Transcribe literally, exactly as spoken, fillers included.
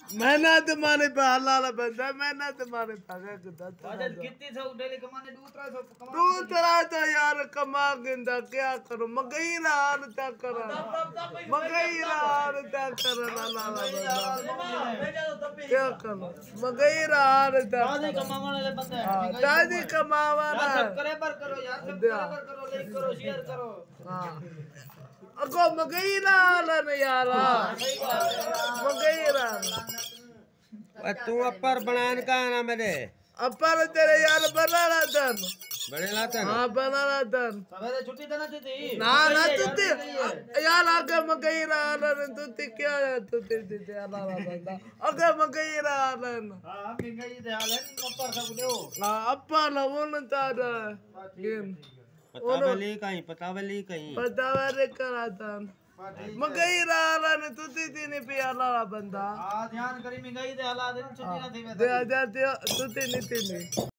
मेहनत माने पे हलाल बंदा मेहनत माने पागे कितना बादल कितनी सौ डेली कमाने दूसरा सौ कमा दूसरा तो यार कमा गिंदा क्या करो मगई ना हाल तक करा मगई ना हाल तक करा ना ना क्या करो मगई ना हाल तक दादी कमाने वाले बंदे हां दादी कमावा ना सब्सक्राइबर करो यार सब्सक्राइबर करो लाइक करो शेयर करो हां अगो मगई ना हाल ना यार मगई ना तू अपर बनान का ना मेरे अपर तेरे यार बनाना था बड़े लाता हाँ बनाना था सवेरे छुट्टी देना थी ना ना तुते यार आगे मगई रहा ना तुते क्या है तुते तुते अल्लाह बंदा आगे मगई रहा ना हां महंगाई दे हाल है अपर सब दो ना अपर ना वो न था गेम पतावली कहीं पतावली कहीं पतावली करा था मगई रहा ना तुते तीन पे अल्लाह बंदा हां ध्यान करी महंगाई दे हालात छुट्टी ना थी दे दे तुते नहीं थी